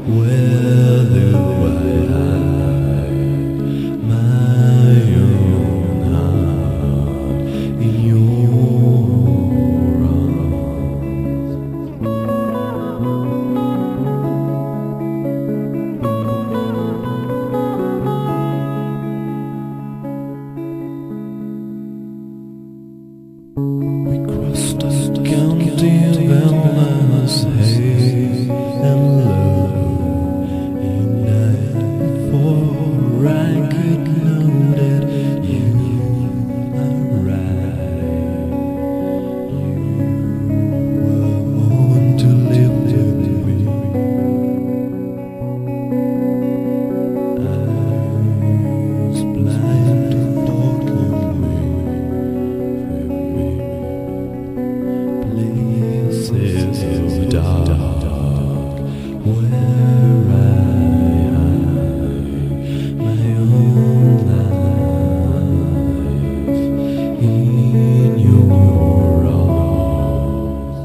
Where do I hide my own heart in your arms? We crossed the county of endless hate and love, and night before I could know that you are right. You were born to live with me. I was blind to walk away from me. Places so dark where I hide my own life in your arms.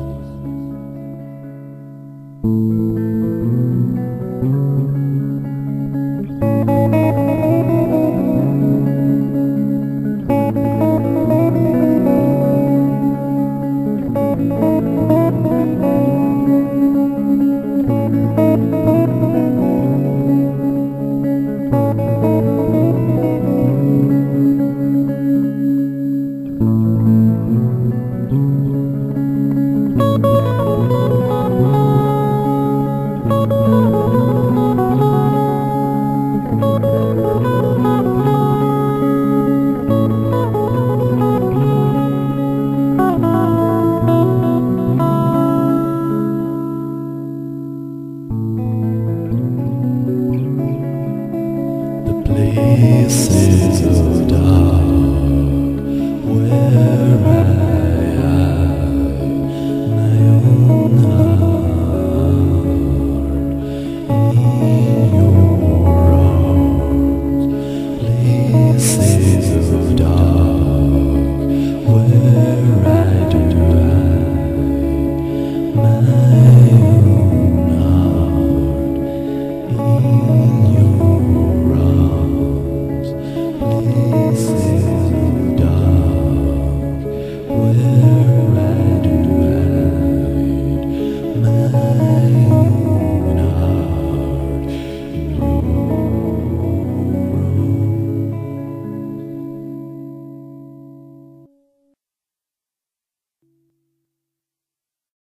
Places